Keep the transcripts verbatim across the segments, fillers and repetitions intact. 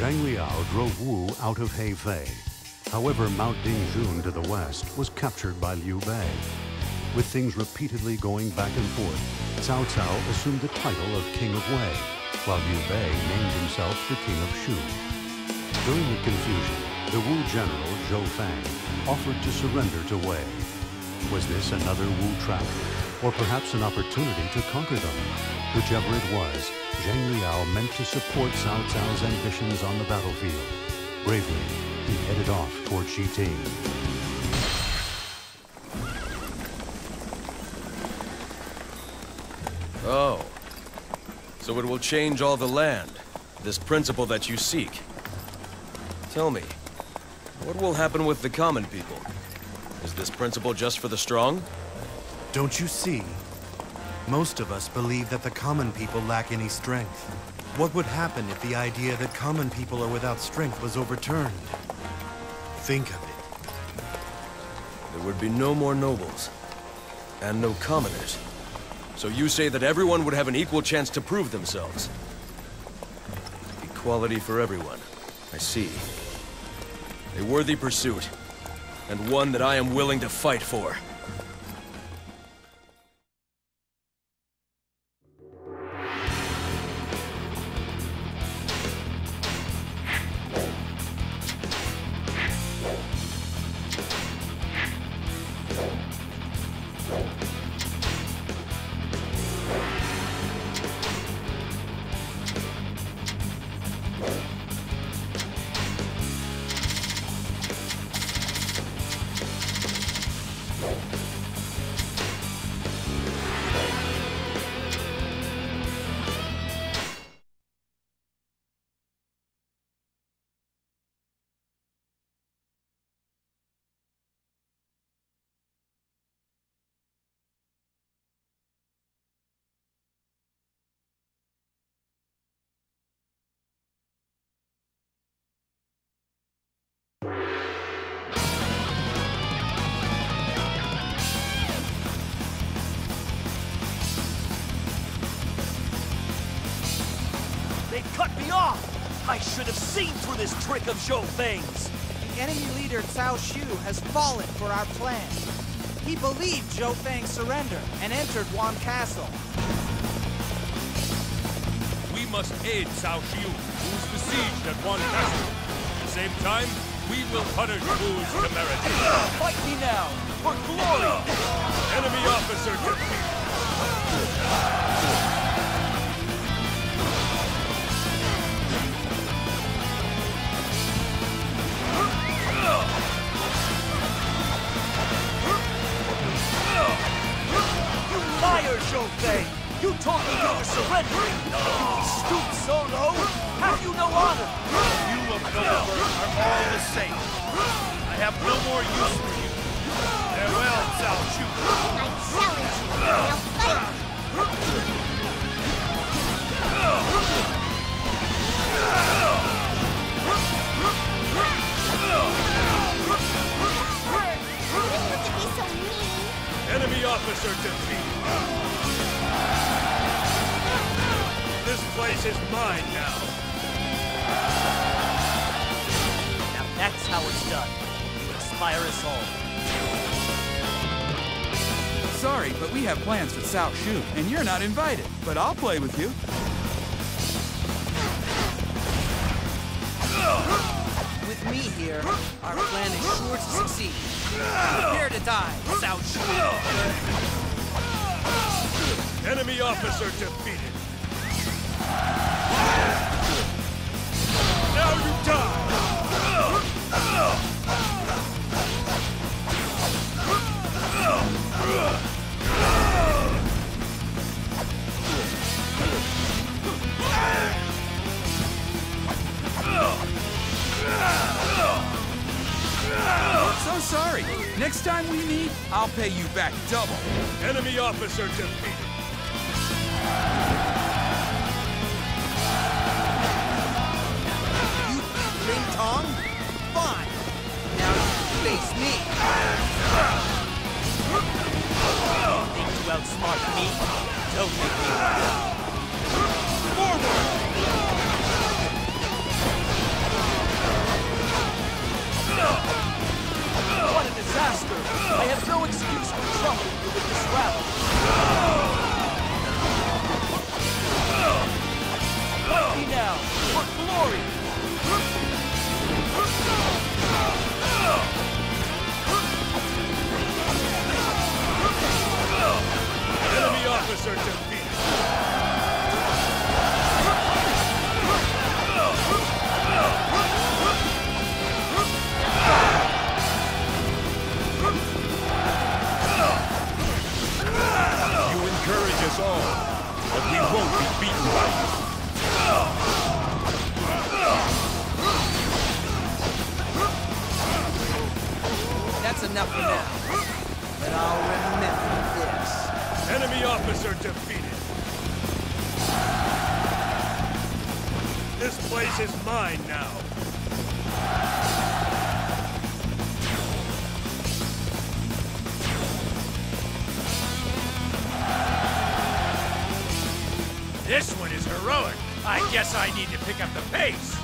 Zhang Liao drove Wu out of Hefei. However, Mount Dingjun to the west was captured by Liu Bei. With things repeatedly going back and forth, Cao Xiu assumed the title of King of Wei, while Liu Bei named himself the King of Shu. During the confusion, the Wu general, Zhou Fang, offered to surrender to Wei. Was this another Wu trap, or perhaps an opportunity to conquer them? Whichever it was, Zhang Liao meant to support Cao Cao's ambitions on the battlefield. Bravely, he headed off toward Shi Ting. Oh. So it will change all the land, this principle that you seek. Tell me, what will happen with the common people? Is this principle just for the strong? Don't you see? Most of us believe that the common people lack any strength. What would happen if the idea that common people are without strength was overturned? Think of it. There would be no more nobles, and no commoners. So you say that everyone would have an equal chance to prove themselves. Equality for everyone. I see. A worthy pursuit, and one that I am willing to fight for. Cut me off! I should have seen through this trick of Zhou Feng's! The enemy leader Cao Xiu has fallen for our plan. He believed Zhou Feng's surrender and entered Wan Castle. We must aid Cao Xiu, who is besieged at Wan Castle. At the same time, we will punish Wu's temerity. Fight me now, for glory! Enemy officer defeated. Liar, Zhou Feng! You told me you were surrendering! You stoop so low? Have you no honor? You of Nobleburg are all the same. I have no more use for you. Farewell, Cao Xiu. I challenge you. Now fight! When would you be so mean? Enemy officer defeated. This place is mine now. Now that's how it's done. You inspire us all. Sorry, but we have plans with Cao Xiu, and you're not invited. But I'll play with you. With me here, our plan is sure to succeed. Prepare to die, Cao Xiu. Enemy officer defeated. Now you die! So sorry. Next time we meet, I'll pay you back double. Enemy officer defeated. You beat Ling Tong? Fine. Now you face me. Think you outsmart me? Don't make me laugh. Forward! careful now. But I'll remember this. Enemy officer defeated. This place is mine now. This one is heroic. I guess I need to pick up the pace.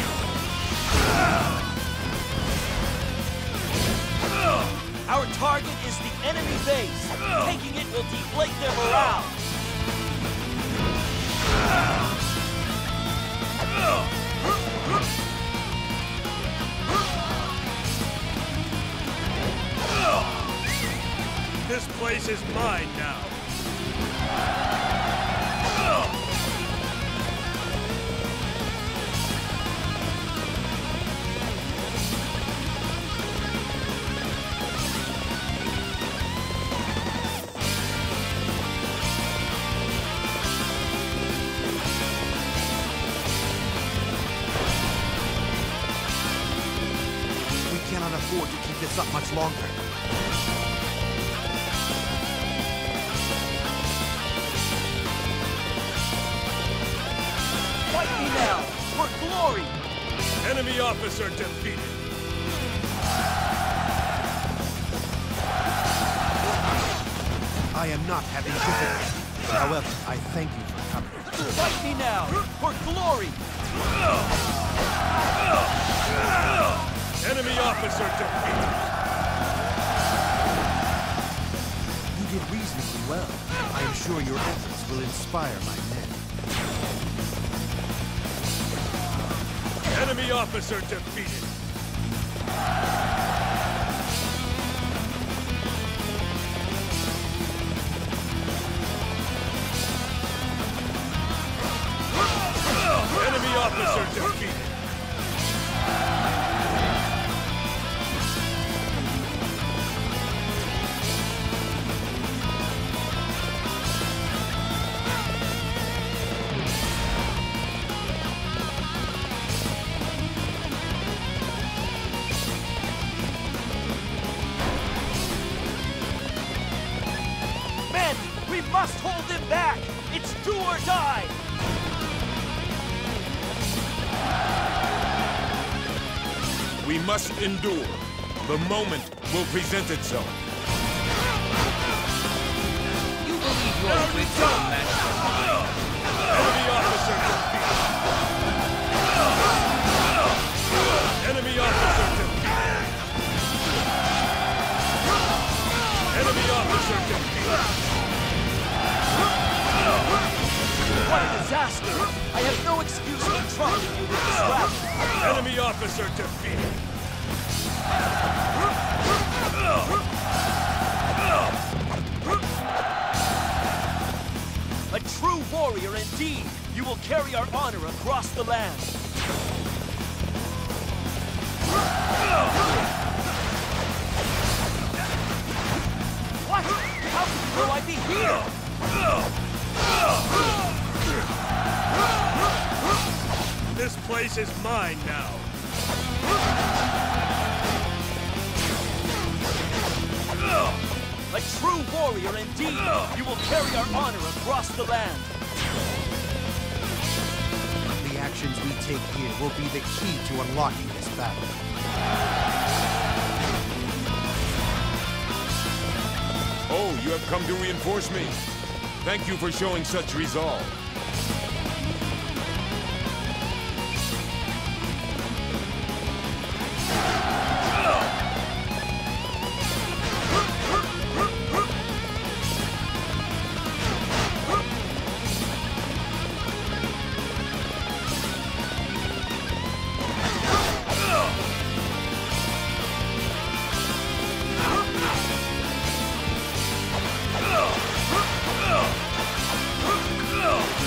Our target is the enemy base. Taking it will deflate their morale. This place is mine now. We cannot afford to keep this up much longer. Fight me now, for glory! Enemy officer defeated. I am not having difficulty. However, I thank you for coming. Fight me now, for glory! Enemy officer defeated. You did reasonably well. I am sure your efforts will inspire my men. Enemy officer defeated. Enemy officer defeated. Men, we must hold them back! It's do or die! We must endure. The moment will present itself. You believe you're a good gun, Master. Enemy officer defeated. Enemy officer defeated. Enemy officer defeated. What a disaster! I have no excuse for trusting you with this weapon. Enemy officer defeated. A true warrior indeed! You will carry our honor across the land. What? How will I be here? This place is mine now. A true warrior indeed! You will carry our honor across the land. The actions we take here will be the key to unlocking this battle. Oh, you have come to reinforce me. Thank you for showing such resolve. Oh!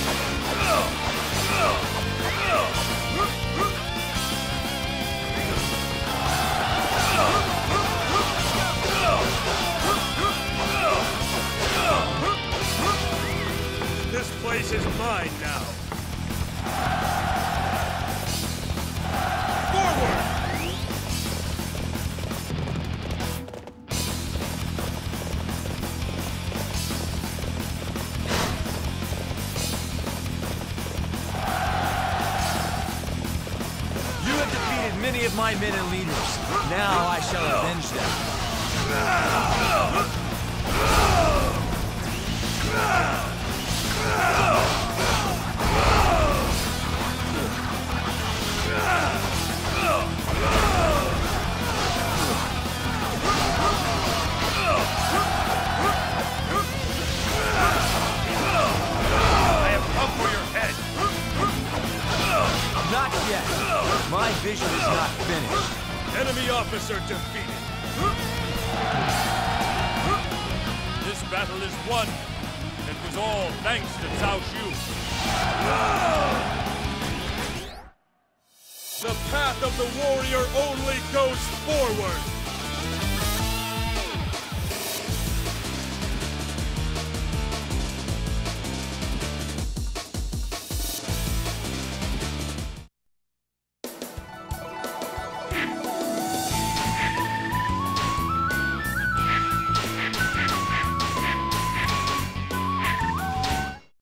many of my men and leaders. Now I shall avenge them. Not yet. My vision is not finished. Enemy officer defeated. This battle is won. It was all thanks to Cao Xiu. The path of the warrior only goes forward.